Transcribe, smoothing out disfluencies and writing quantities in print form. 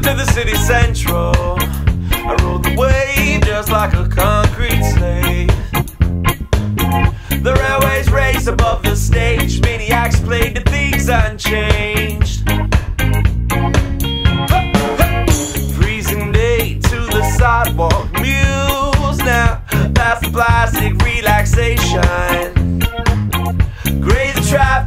to the city central. I rode the wave just like a concrete slave. The railways race above the stage. Maniacs played the thieves unchanged. Freezing day to the sidewalk. Mules now past the plastic relaxation. Graze the traffic